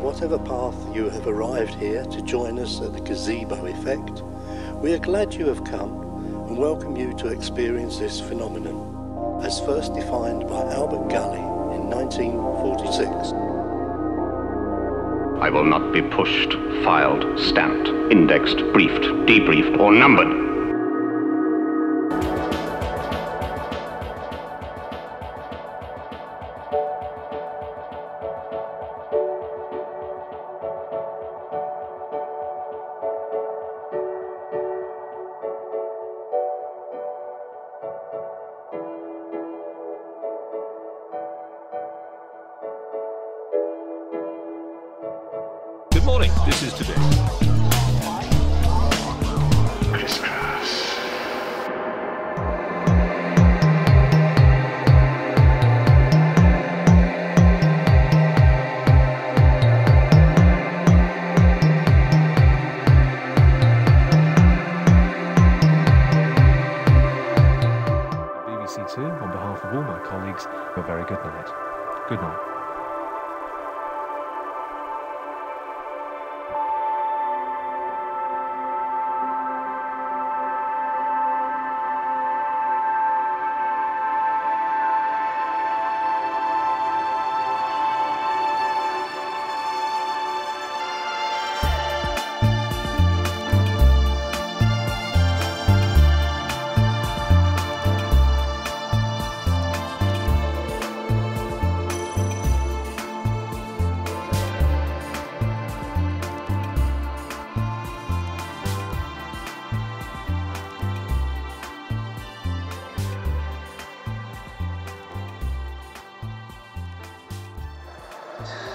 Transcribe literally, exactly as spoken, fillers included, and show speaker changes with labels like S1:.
S1: whatever path you have arrived here to join us at the Gazebo Effect, we are glad you have come and welcome you to experience this phenomenon, as first defined by Albert Galley in nineteen forty-six.
S2: I will not be pushed, filed, stamped, indexed, briefed, debriefed, or numbered.
S3: Good morning, this is today.
S2: Crisscross.
S4: B B C Two, on behalf of all my colleagues, a very good night. Good night.
S1: Yes.